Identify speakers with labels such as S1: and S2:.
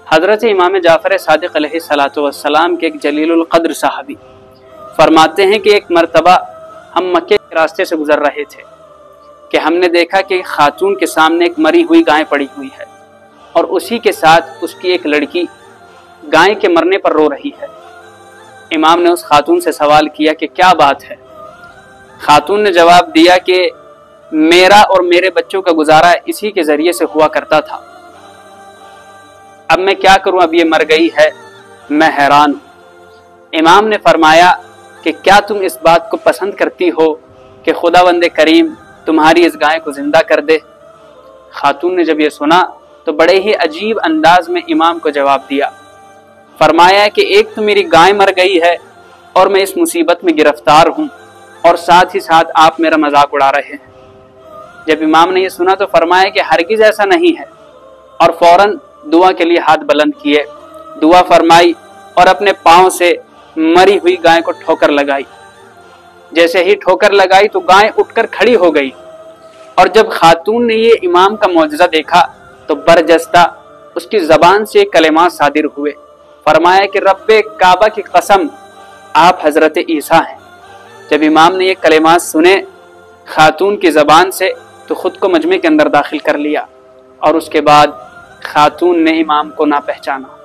S1: حضرت امام جعفر صادق علیہ السلام کے ایک جلیل القدر صحابی فرماتے ہیں کہ ایک مرتبہ ہم مکے کے راستے سے گزر رہے تھے کہ ہم نے دیکھا کہ خاتون کے سامنے ایک مری ہوئی گائے پڑی ہوئی ہے اور اسی کے ساتھ اس کی ایک لڑکی گائے کے مرنے پر رو رہی ہے۔ امام نے اس خاتون سے سوال کیا کہ کیا بات ہے؟ خاتون نے جواب دیا کہ میرا اور میرے بچوں کا گزارا اسی کے ذریعے سے ہوا کرتا تھا، اب میں کیا کروں، اب یہ مر گئی ہے، میں حیران ہوں۔ امام نے فرمایا کہ کیا تم اس بات کو پسند کرتی ہو کہ خداوند کریم تمہاری اس گائے کو زندہ کر دے؟ خاتون نے جب یہ سنا تو بڑے ہی عجیب انداز میں امام کو جواب دیا، فرمایا کہ ایک تو میری گائے مر گئی ہے اور میں اس مصیبت میں گرفتار ہوں، اور ساتھ ہی ساتھ آپ میرا مذاق اڑا رہے ہیں۔ جب امام نے یہ سنا تو فرمایا کہ ہرگز ایسا نہیں ہے، اور فوراً دعا کے لیے ہاتھ بلند کیے، دعا فرمائی اور اپنے پاؤں سے مری ہوئی گائے کو ٹھوکر لگائی۔ جیسے ہی ٹھوکر لگائی تو گائے اٹھ کر کھڑی ہو گئی، اور جب خاتون نے یہ امام کا معجزہ دیکھا تو برجستہ اس کی زبان سے کلمات صادر ہوئے، فرمایا کہ رب کعبہ کی قسم آپ حضرت عیسیٰ ہیں۔ جب امام نے یہ کلمات سنے خاتون کی زبان سے تو خود کو مجمع کے اندر داخل کر لیا، اور اس کے بعد خاتون نے امام کو نہ پہچانا۔